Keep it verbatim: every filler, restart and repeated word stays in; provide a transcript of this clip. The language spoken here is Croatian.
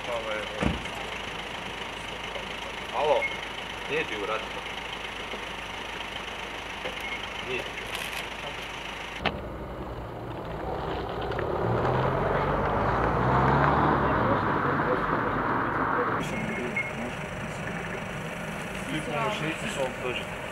Alo, gdje bi uradio? Gdje? Ti pomoćnici su vam dođe.